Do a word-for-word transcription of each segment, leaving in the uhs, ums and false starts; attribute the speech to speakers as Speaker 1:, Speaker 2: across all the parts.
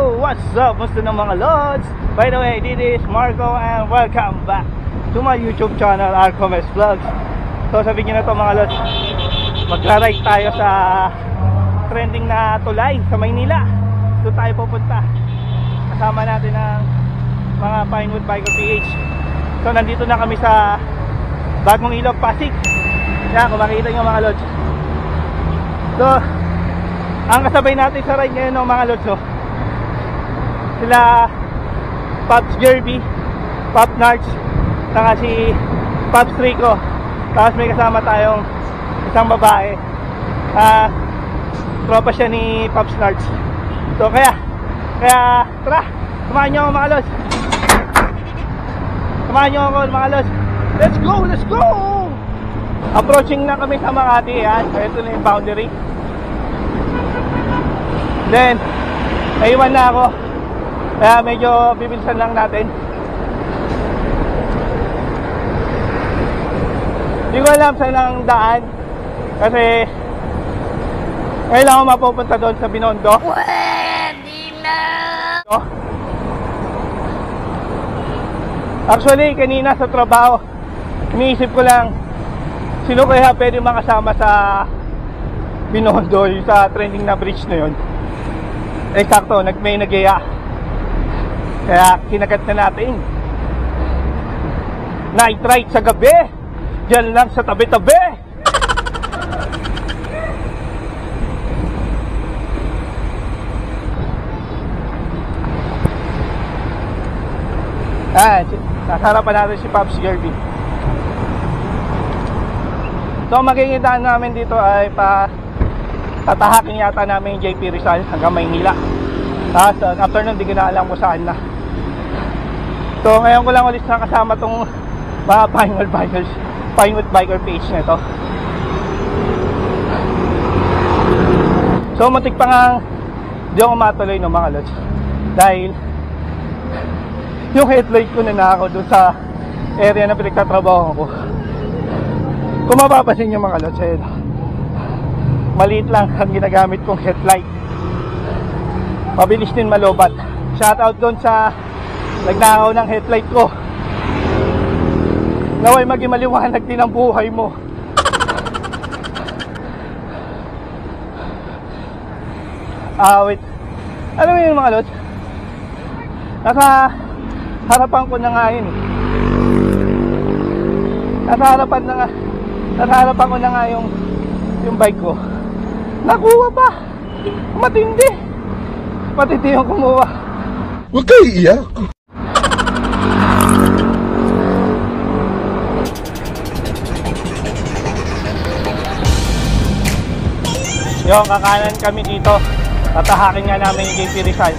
Speaker 1: What's up? Musta ng mga lods? By the way, this is Marco and welcome back to my YouTube channel, Arcomes Vlogs. So sa video na to mga lods, magra-ride tayo sa trending na tulay sa Maynila. Doon tayo pupunta. Kasama natin ang mga Pinewood Biker P H. So nandito na kami sa Bagong Ilog, Pasig. Yan, kung makikita nyo mga lods. So ang kasabay natin sa ride ngayon ng mga lods, oh, sila Pops Jerby, Pop Nards, saka si Pops Rico. Tapos may kasama tayong isang babae, uh, tropa siya ni Pops Nards. So kaya Kaya tara, samahan nyo ako mga lods. Samahan nyo ako mga lods. Let's go, let's go. Approaching na kami sa Makati. Yan, ito na yung boundary. Then naiwan na ako, kaya medyo bibilisan lang natin. Hindi ko alam saan ang daan, kasi ngayon ako mapupunta doon sa Binondo. Pwede na. Actually kanina sa trabaho, iniisip ko lang sino kaya pwede makasama sa Binondo, yung sa trending na bridge na yun. Eksakto, nag may nagyaya, kaya kinagat na natin. Night ride sa gabi, dyan lang sa tabi-tabi. Ah, nasa harapan natin si Pops Jerby. So makikita namin dito ay pa tatahakin yata namin yung J P Rizal hanggang Maynila. Tapos uh, after nun, di ko na alam kung saan na. So ngayon ko lang ulit nakasama tong mga Pinewood Bikers, Pinewood Biker page na ito. So muntik pa nga di ako matuloy no mga lods, dahil yung headlight ko na nako doon sa area na pinagtatrabaho ko. Kung mapapansin nyo mga lods, ayun, maliit lang ang ginagamit kong headlight. Mabilis din malobat. Shoutout doon sa nagnakaw ng headlight ko. Naway maging maliwanag din ang buhay mo. Ah, wait. Alam mo yun mga lods, nasa harapan ko na nga yun. Nasa harapan na nga Nasa harapan ko na nga yung yung bike ko. Nakuha pa. Matindi. Matindi yung kumuha.
Speaker 2: Huwag kayo iiyak.
Speaker 1: Yung kakanan kami dito, tatahakin nga namin yung J P Rizal.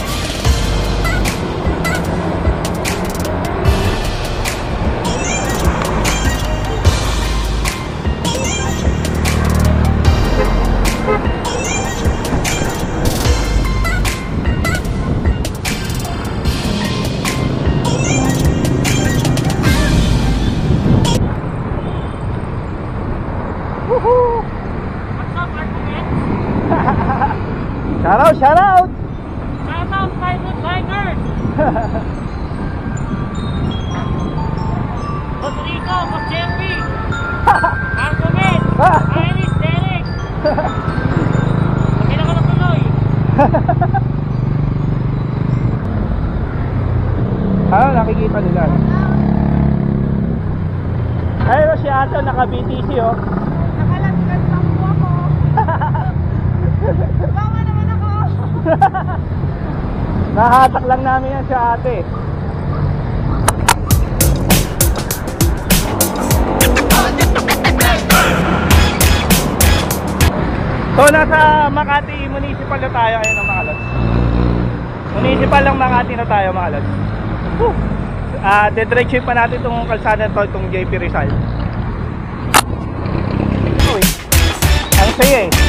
Speaker 1: Shout out, shout out!
Speaker 3: Shout out, Pinewood Bikers! Boss Rico, Boss Jerby! Arcomes! Iris, Derek! Magkita ko na tuloy!
Speaker 1: Ano, nakikita nila? Ayun si Ato, naka-B T C oh.
Speaker 4: Nakalagkat lang po ako. Bawa naman ako.
Speaker 1: Nahatak lang namin yan sa ate. So nasa Makati Municipal na tayo ayun mga lods. Municipal lang Makati na tayo mga lods. Woo! Uh, dediretso pa natin itong kalsada to, itong J P Rizal. Uy, ang saya eh.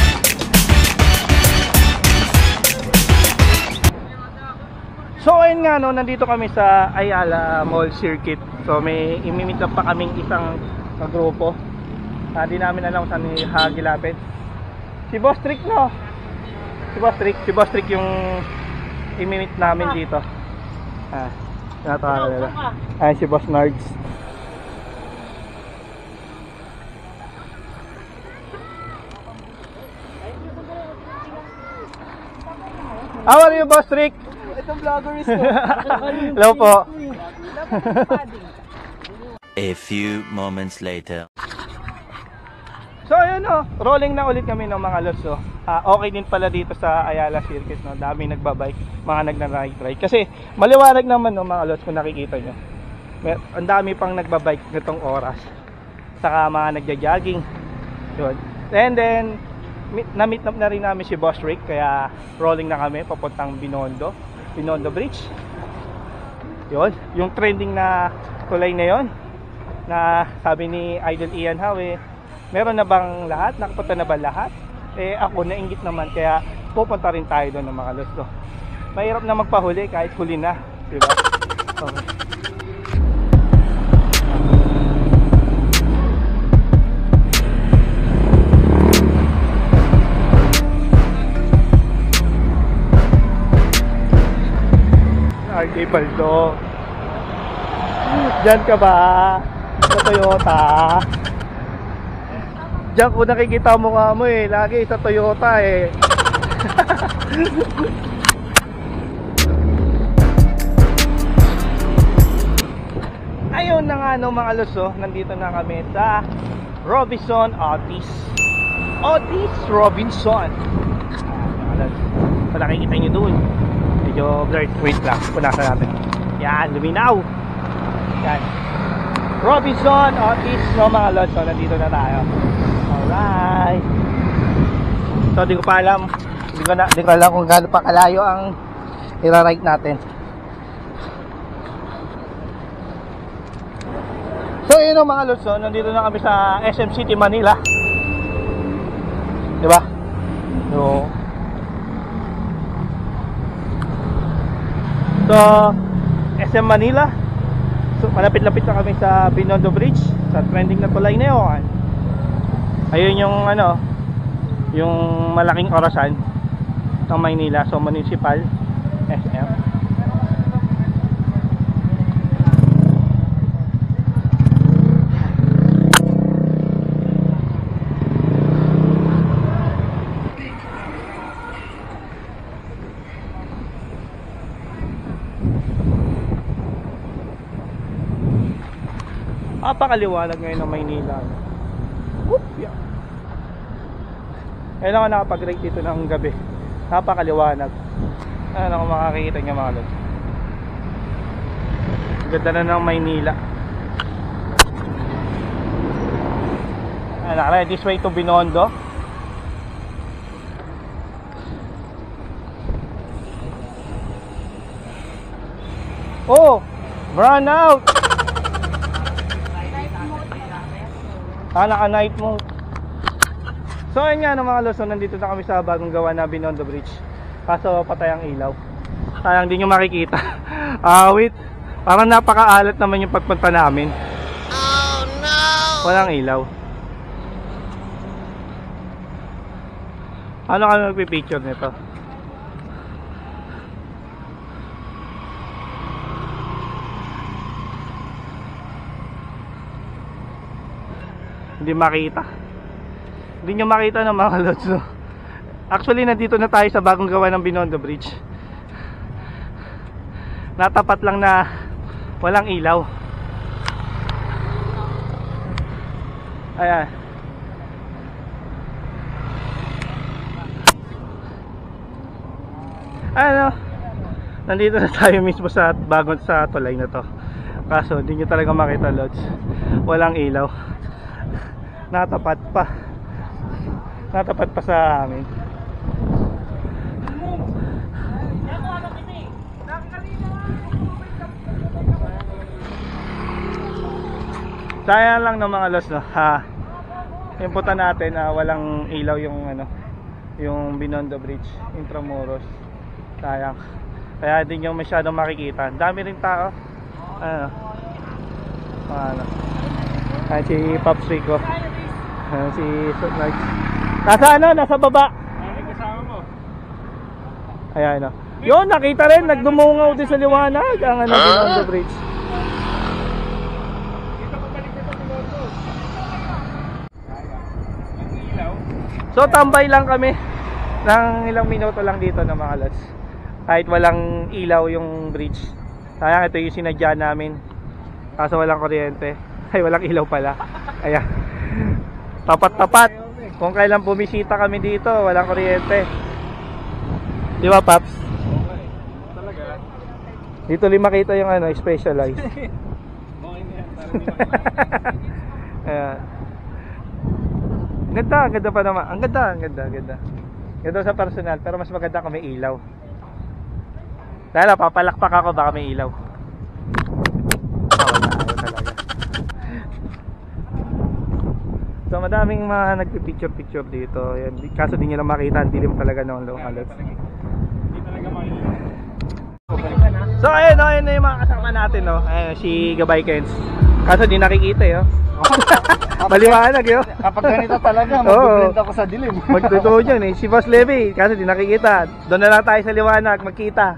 Speaker 1: So ayun nga ano, nandito kami sa Ayala Mall Circuit. So may imimit lang pa kaming isang uh, grupo. Hindi uh, namin alam kung saan hagilapit. Si Boss Trick, no? Si Boss Trick, si Boss Trick yung imimit namin dito. Ah, tinatawagan nila. Ay, si Boss Nards. How are you, Boss Trick?
Speaker 5: Itong vlogger is
Speaker 1: Hello po.
Speaker 6: A few moments later.
Speaker 1: So ayun o, rolling na ulit kami ng mga lods. So, uh, okay din pala dito sa Ayala Circuit, no? Dami nagbabike, mga nagna-ride ride. Kasi maliwanag naman no, mga lods, kung nakikita nyo. May, ang dami pang nagbabike nitong oras. Saka mga nagja-jogging. Yun. And then na-meet up na rin namin si Boss Rick, kaya rolling na kami papuntang Binondo, Binondo Bridge. Yun, yung trending na tulay na yon, na sabi ni Idol Ian Hawe, meron na bang lahat? Nakapunta na ba lahat? Eh ako nainggit naman, kaya pupunta rin tayo doon ng mga lods. Mahirap na magpahuli kahit huli na, di ba? Okay. R J Baldo, dyan ka ba sa Toyota? Diyan ko nakikita mukha mo eh, lagi sa Toyota eh. Ayun na nga no mga loso, nandito na kami sa Robinson Otis. Otis Robinson. Kung nakikita nyo dun, medyo blurred, wait lang, punasan natin. Yan, luminaw. Yan, Robinson Otis no mga lods. So nandito na tayo. Alright. So di ko pa alam, Di ko, na, di ko alam kung gaano pa kalayo ang ira-ride natin. So yun o mga lods, so, nandito na kami sa S M City Manila. Diba? So So, S M Manila. So, malapit-lapit na kami sa Binondo Bridge, sa trending na tulay na yun. Ayun yung ano, yung malaking orasan ng Maynila. So, municipal S M. Napakaliwanag ngayon ng Maynila. Whoop, yeah. Ngayon ako nakapag-ride dito ng gabi. Napakaliwanag. Ano kung makakikita nyo mga lods. Ganda na ng Maynila. Ano, this way to Binondo. Oh, run out. Ah, naka-night mode. So ayun nga no, mga lods, so, nandito na kami sa bagong gawa na Binondo Bridge. Kaso patay ang ilaw. Sayang din nyo makikita. Ah, wait. Parang napakaalat naman yung pagpunta namin. Oh no! Walang ilaw. Ano kami magpipicture nito? Hindi makita. Hindi nyo makita ng mga lods, no? Actually, nandito na tayo sa bagong gawa ng Binondo Bridge. Natapat lang na walang ilaw. Ayan. Ano? Nandito na tayo mismo sa bagong sa tulay na to. Kaso, hindi nyo talaga makita, lods. Walang ilaw. Natapat pa. Natapat pa sa amin. Sayang lang ng mga lods, no. Ha. Imputan natin na uh, walang ilaw yung ano, yung Binondo Bridge, Intramuros. Sayang. Kaya hindi nyo masyadong makikita. Ang dami rin tao. Ano? Ano? Ayan si Pops Rico. Ayan si Sutnards. Nasa ano? Nasa baba.
Speaker 3: Ay, kasama mo.
Speaker 1: Ayan o. Yun, nakita rin. Nagdumungaw din sa liwanag. Ang ano din on the bridge. So tambay lang kami ng ilang minuto lang dito na mga lods. Kahit walang ilaw yung bridge. Sayang, ito yung sinadya namin. Kaso walang kuryente. Ay, walang ilaw pala. Ayan. Tapat-tapat. Kung kailan bumisita kami dito, walang kuryente. Di ba, Paps?
Speaker 3: Okay. Talaga?
Speaker 1: Dito rin makita yung ano, specialized.
Speaker 3: Okay na yan. Parang di makita.
Speaker 1: Ayan. Ang ganda, ang ganda pa naman. Ang ganda, ang ganda, ang ganda. Ganda sa personal, pero mas maganda kung may ilaw. Dahil papalakpak ako, baka may ilaw. Ah, wala, ayaw talaga. So madaming mga nagpipicture-picture dito. Yan. Kaso di nyo lang makita, ang dilim talaga ng local lots.
Speaker 3: Hindi talaga makita.
Speaker 1: So ayun, ayun na yung mga kasama natin, no? Ayun, si Gabay Kens. Kaso di nakikita eh, oh. Maliwanag yun.
Speaker 2: Kapag ganito talaga,
Speaker 1: Oo.
Speaker 2: mag-blend ako sa dilim.
Speaker 1: Magtotoo yun eh. Si Boss Levy, kasi di nakikita. Doon na lang tayo sa liwanag, magkita.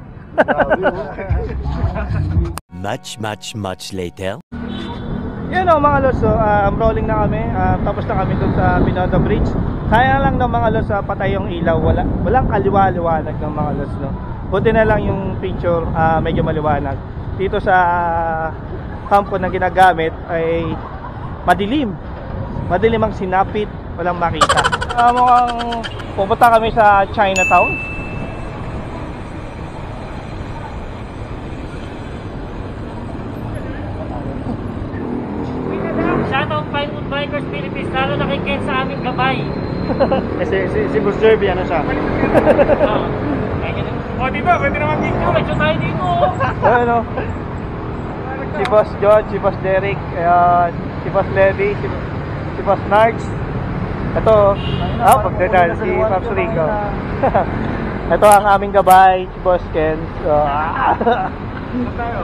Speaker 6: Much, much, much later.
Speaker 1: Yun o mga los, so, uh, rolling na kami. Uh, tapos na kami doon sa Binondo Bridge. Kaya lang ng mga los, uh, patay yung ilaw. Wala, walang kaliwa-liwanag ng mga los, no? Buti na lang yung picture, uh, medyo maliwanag. Dito sa kampo na ginagamit ay madilim. Madilim ang sinapit, walang makita. Uh, mukhang pupunta kami sa Chinatown.
Speaker 3: Shoutout Pinewood Bikers Philippines, lalo na kay Ken sa aming gabay.
Speaker 1: Kasi si, si Boss Derby, ano siya?
Speaker 3: Oo. O, di ba? Pwede naman dito. Medyo tayo dito.
Speaker 1: Ano? Si Boss George, si Boss Derek, uh, si Boss Levy, si, si Boss Nards. Ito, ah, pagdadal, si Pops Rico. Ito ang aming gabay, si Boss Ken. So, ah.
Speaker 3: tayo.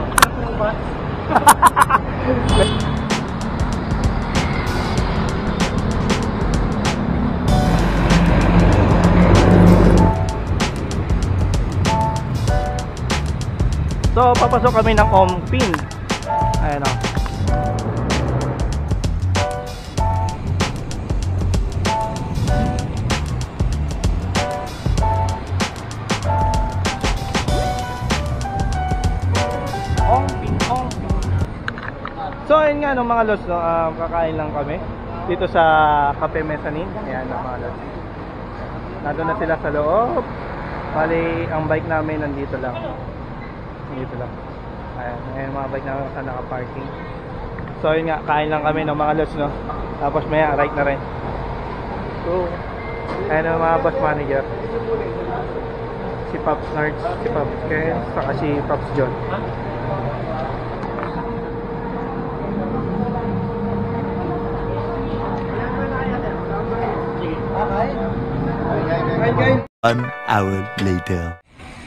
Speaker 1: So, papasok kami ng Ongpin. Ayan o. Ongpin, Ongpin. So, ayun nga no, mga lods, no, uh, kakain lang kami dito sa Cafe Mezzanine. Ayan no, mga lods. Nandun na sila sa loob. Bali, ang bike namin nandito lang. Dito lang. Ayan, ayan mga bike na sa naka-parking. So yun nga, kain lang kami ng mga lods, no. Tapos maya, right na rin. So, ayan ang mga boss manager. Si Pops Nards, si Pops Ken, saka si Pops John.
Speaker 6: One hour later.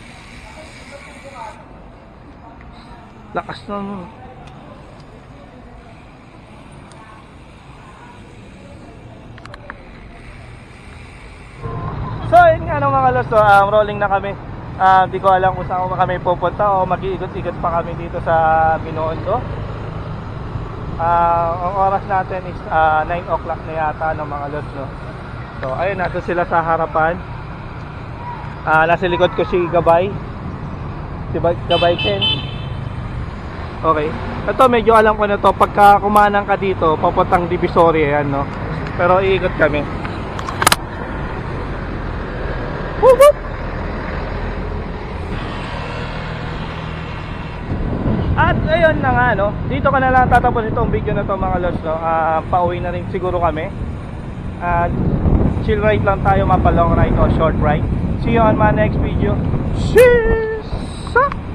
Speaker 1: Lakas na nun. So yun nga no, mga lods, so, um, rolling na kami. uh, Di ko alam kung saan kami pupunta o mag-iikot-ikot pa kami dito sa Binondo. uh, Ang oras natin is uh, nine o'clock na yata no, mga lods, no? So ayun, nato sila sa harapan. uh, Nasa likod ko si Gabay, si Gabay Ken. Okay. Ito medyo alam ko na to. Pagka kumanang ka dito, papuntang Divisoria yan, no? Pero iikot kami. Woo woo! At ayun na nga, no? Dito ka na lang tatapos itong video na to, mga lods, no? uh, Pauwi na rin siguro kami. At uh, chill ride lang tayo, mapa long ride o short ride. See you on my next video. Cheers!